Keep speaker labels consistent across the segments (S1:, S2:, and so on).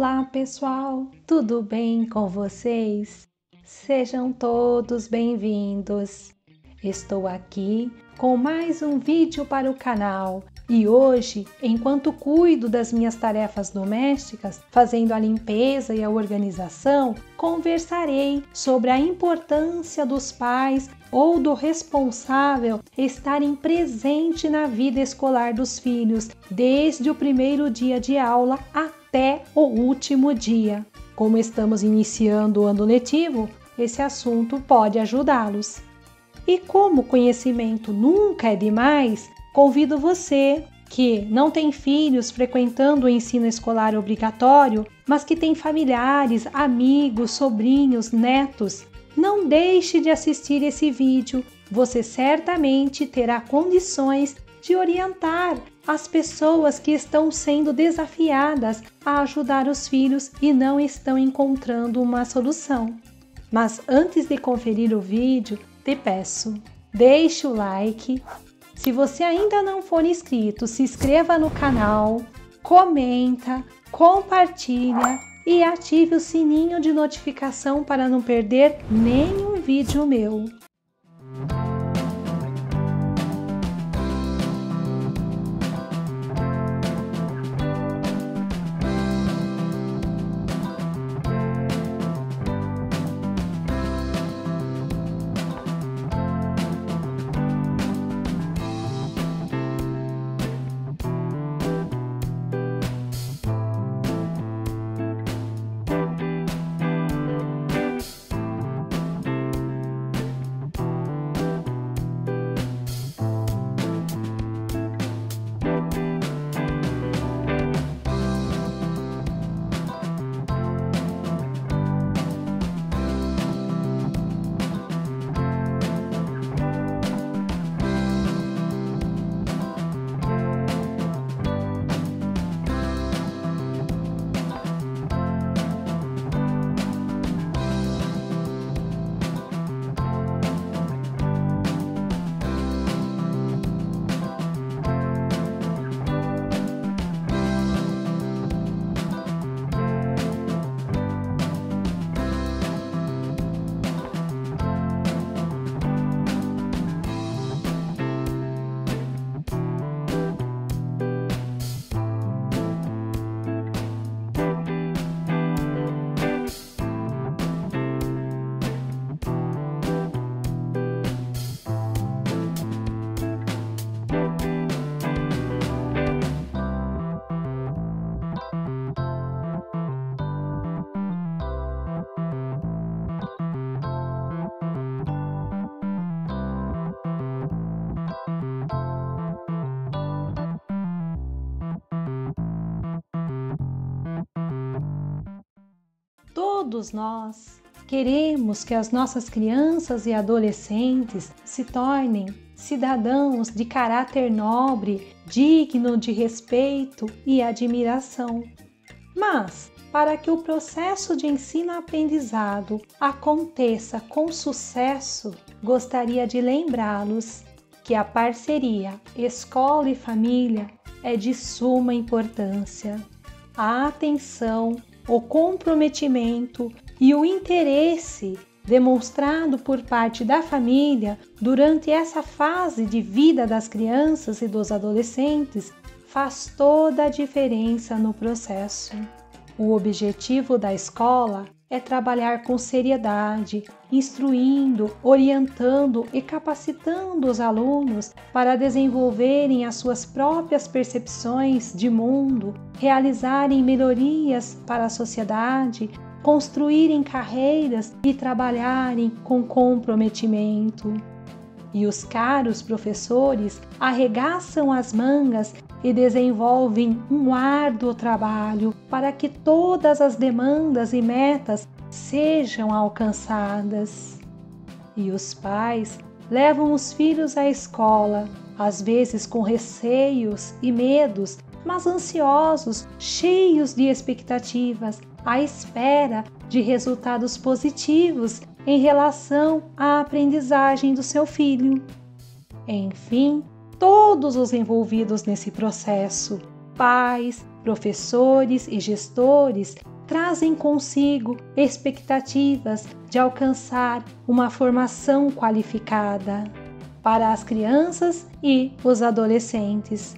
S1: Olá, pessoal! Tudo bem com vocês? Sejam todos bem-vindos! Estou aqui com mais um vídeo para o canal e hoje, enquanto cuido das minhas tarefas domésticas, fazendo a limpeza e a organização, conversarei sobre a importância dos pais ou do responsável estarem presente na vida escolar dos filhos, desde o primeiro dia de aula até o último dia. Como estamos iniciando o ano letivo, esse assunto pode ajudá-los. E como o conhecimento nunca é demais, convido você que não tem filhos frequentando o ensino escolar obrigatório, mas que tem familiares, amigos, sobrinhos, netos, não deixe de assistir esse vídeo. Você certamente terá condições de orientar as pessoas que estão sendo desafiadas a ajudar os filhos e não estão encontrando uma solução. Mas antes de conferir o vídeo, te peço, deixe o like. Se você ainda não for inscrito, se inscreva no canal, comenta, compartilha e ative o sininho de notificação para não perder nenhum vídeo meu. Todos nós queremos que as nossas crianças e adolescentes se tornem cidadãos de caráter nobre, digno de respeito e admiração. Mas, para que o processo de ensino-aprendizado aconteça com sucesso, gostaria de lembrá-los que a parceria escola e família é de suma importância. A atenção, o comprometimento e o interesse demonstrado por parte da família durante essa fase de vida das crianças e dos adolescentes faz toda a diferença no processo. O objetivo da escola é trabalhar com seriedade, instruindo, orientando e capacitando os alunos para desenvolverem as suas próprias percepções de mundo, realizarem melhorias para a sociedade, construírem carreiras e trabalharem com comprometimento. E os caros professores arregaçam as mangas e desenvolvem um árduo trabalho para que todas as demandas e metas sejam alcançadas. E os pais levam os filhos à escola, às vezes com receios e medos, mas ansiosos, cheios de expectativas, à espera de resultados positivos em relação à aprendizagem do seu filho. Enfim, todos os envolvidos nesse processo, pais, professores e gestores, trazem consigo expectativas de alcançar uma formação qualificada para as crianças e os adolescentes.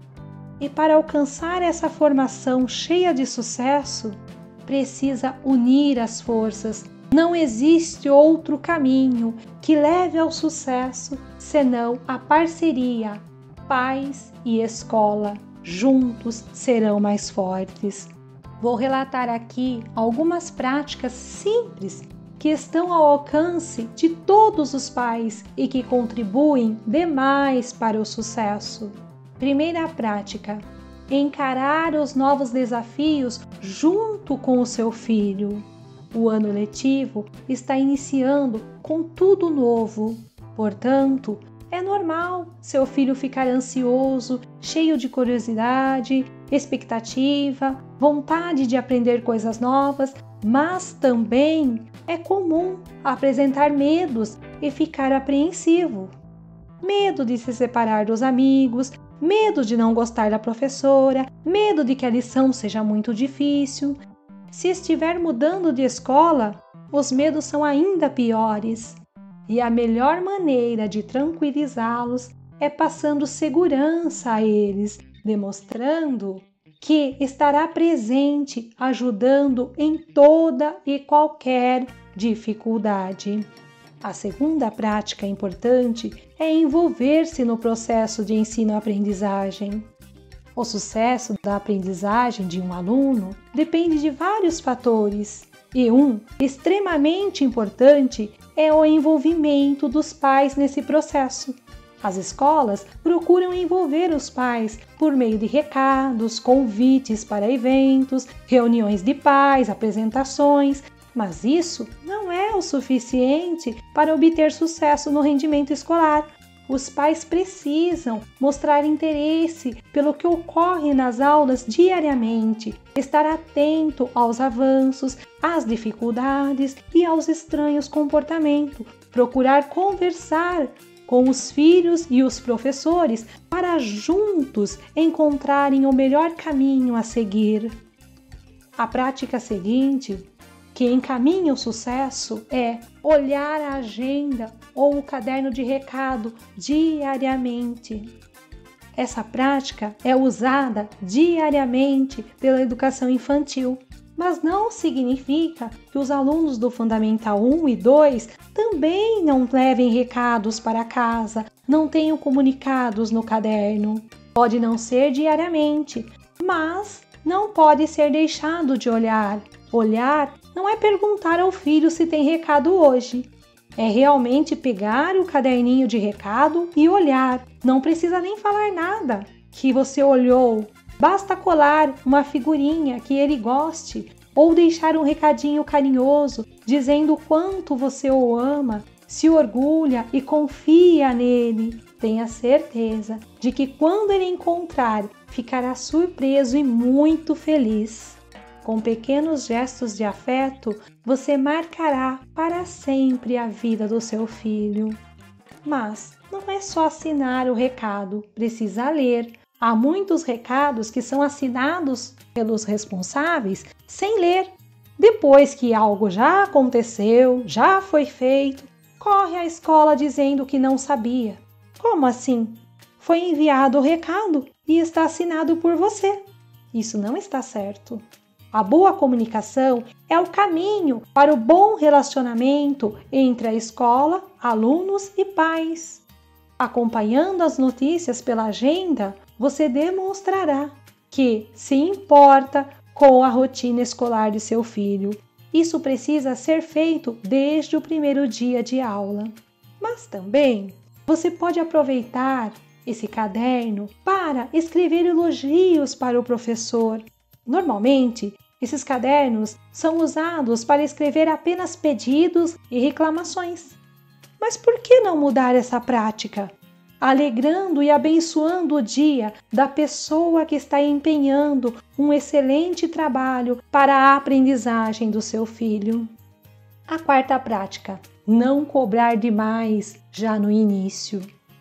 S1: E para alcançar essa formação cheia de sucesso, precisa unir as forças. Não existe outro caminho que leve ao sucesso senão a parceria, pais e escola. Juntos serão mais fortes. Vou relatar aqui algumas práticas simples que estão ao alcance de todos os pais e que contribuem demais para o sucesso. Primeira prática: encarar os novos desafios junto com o seu filho. O ano letivo está iniciando com tudo novo. Portanto, é normal seu filho ficar ansioso, cheio de curiosidade, expectativa, vontade de aprender coisas novas, mas também é comum apresentar medos e ficar apreensivo. Medo de se separar dos amigos, medo de não gostar da professora, medo de que a lição seja muito difícil. Se estiver mudando de escola, os medos são ainda piores. E a melhor maneira de tranquilizá-los é passando segurança a eles, demonstrando que estará presente, ajudando em toda e qualquer dificuldade. A segunda prática importante é envolver-se no processo de ensino-aprendizagem. O sucesso da aprendizagem de um aluno depende de vários fatores, e um extremamente importante é o envolvimento dos pais nesse processo. As escolas procuram envolver os pais por meio de recados, convites para eventos, reuniões de pais, apresentações, mas isso não é o suficiente para obter sucesso no rendimento escolar. Os pais precisam mostrar interesse pelo que ocorre nas aulas diariamente, estar atento aos avanços, às dificuldades e aos estranhos comportamentos, procurar conversar com os filhos e os professores para juntos encontrarem o melhor caminho a seguir. A prática seguinte, que encaminha o sucesso, é olhar a agenda ou o caderno de recado diariamente. Essa prática é usada diariamente pela educação infantil, mas não significa que os alunos do Fundamental 1 e 2 também não levem recados para casa, não tenham comunicados no caderno. Pode não ser diariamente, mas não pode ser deixado de olhar. Olhar não é perguntar ao filho se tem recado hoje. É realmente pegar o caderninho de recado e olhar. Não precisa nem falar nada que você olhou. Basta colar uma figurinha que ele goste ou deixar um recadinho carinhoso dizendo o quanto você o ama, se orgulha e confia nele. Tenha certeza de que quando ele encontrar, ficará surpreso e muito feliz. Com pequenos gestos de afeto, você marcará para sempre a vida do seu filho. Mas não é só assinar o recado, precisa ler. Há muitos recados que são assinados pelos responsáveis sem ler. Depois que algo já aconteceu, já foi feito, corre à escola dizendo que não sabia. Como assim? Foi enviado o recado e está assinado por você. Isso não está certo. A boa comunicação é o caminho para o bom relacionamento entre a escola, alunos e pais. Acompanhando as notícias pela agenda, você demonstrará que se importa com a rotina escolar de seu filho. Isso precisa ser feito desde o primeiro dia de aula. Mas também você pode aproveitar esse caderno para escrever elogios para o professor. Normalmente, esses cadernos são usados para escrever apenas pedidos e reclamações. Mas por que não mudar essa prática? Alegrando e abençoando o dia da pessoa que está empenhando um excelente trabalho para a aprendizagem do seu filho. A quarta prática: não cobrar demais já no início.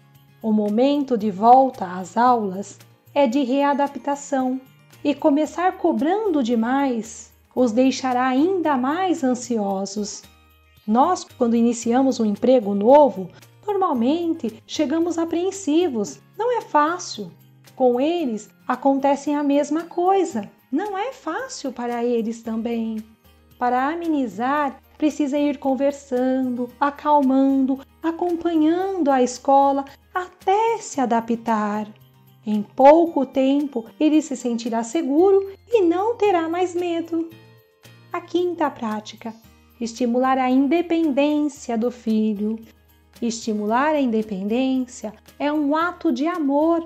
S1: O momento de volta às aulas é de readaptação. E começar cobrando demais os deixará ainda mais ansiosos. Nós, quando iniciamos um emprego novo, normalmente chegamos apreensivos. Não é fácil. Com eles acontece a mesma coisa. Não é fácil para eles também. Para amenizar, precisa ir conversando, acalmando, acompanhando a escola até se adaptar. Em pouco tempo, ele se sentirá seguro e não terá mais medo. A quinta prática: estimular a independência do filho. Estimular a independência é um ato de amor.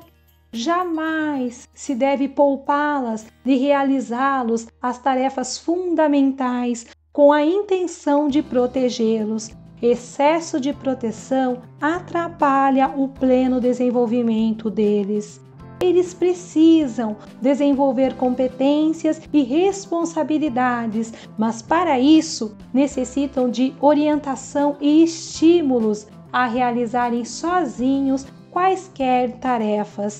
S1: Jamais se deve poupá-las de realizá-los as tarefas fundamentais com a intenção de protegê-los. Excesso de proteção atrapalha o pleno desenvolvimento deles. Eles precisam desenvolver competências e responsabilidades, mas para isso necessitam de orientação e estímulos a realizarem sozinhos quaisquer tarefas,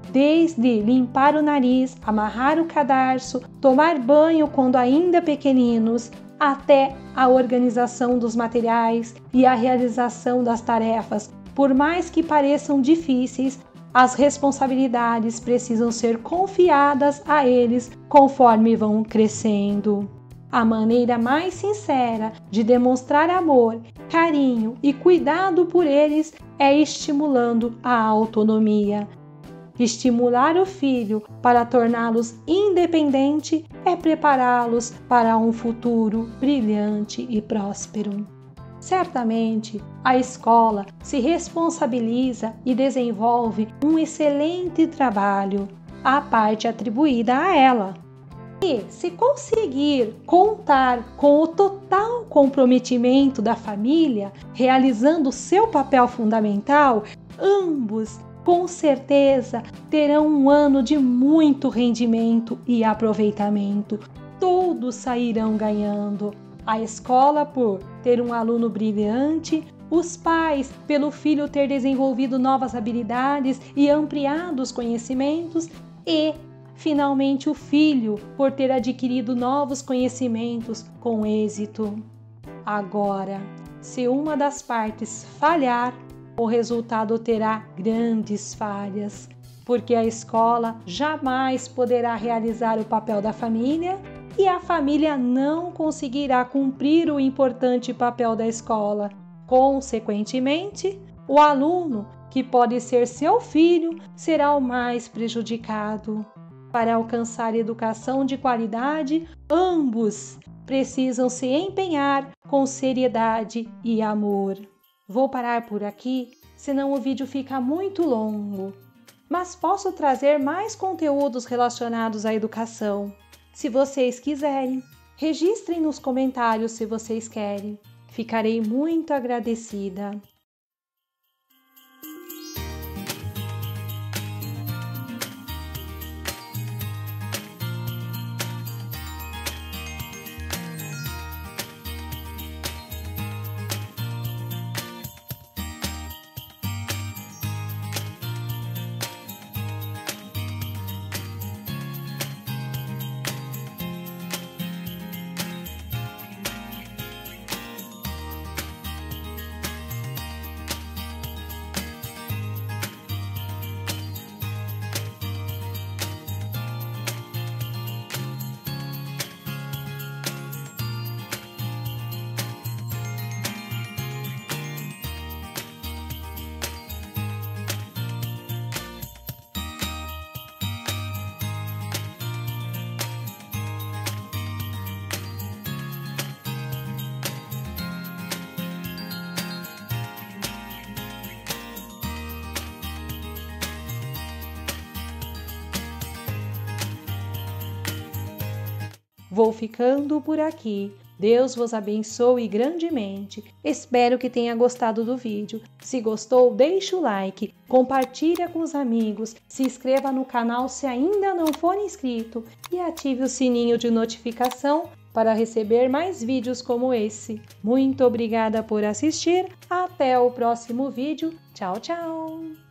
S1: desde limpar o nariz, amarrar o cadarço, tomar banho quando ainda pequeninos, até a organização dos materiais e a realização das tarefas. Por mais que pareçam difíceis, as responsabilidades precisam ser confiadas a eles conforme vão crescendo. A maneira mais sincera de demonstrar amor, carinho e cuidado por eles é estimulando a autonomia. Estimular o filho para torná-los independentes é prepará-los para um futuro brilhante e próspero. Certamente, a escola se responsabiliza e desenvolve um excelente trabalho, a parte atribuída a ela. E, se conseguir contar com o total comprometimento da família, realizando seu papel fundamental, ambos, com certeza, terão um ano de muito rendimento e aproveitamento. Todos sairão ganhando. A escola por ter um aluno brilhante, os pais pelo filho ter desenvolvido novas habilidades e ampliado os conhecimentos e, finalmente, o filho por ter adquirido novos conhecimentos com êxito. Agora, se uma das partes falhar, o resultado terá grandes falhas, porque a escola jamais poderá realizar o papel da família e a família não conseguirá cumprir o importante papel da escola. Consequentemente, o aluno, que pode ser seu filho, será o mais prejudicado. Para alcançar educação de qualidade, ambos precisam se empenhar com seriedade e amor. Vou parar por aqui, senão o vídeo fica muito longo, mas posso trazer mais conteúdos relacionados à educação. Se vocês quiserem, registrem nos comentários se vocês querem. Ficarei muito agradecida. Vou ficando por aqui. Deus vos abençoe grandemente. Espero que tenha gostado do vídeo. Se gostou, deixe o like, compartilha com os amigos, se inscreva no canal se ainda não for inscrito e ative o sininho de notificação para receber mais vídeos como esse. Muito obrigada por assistir. Até o próximo vídeo. Tchau, tchau!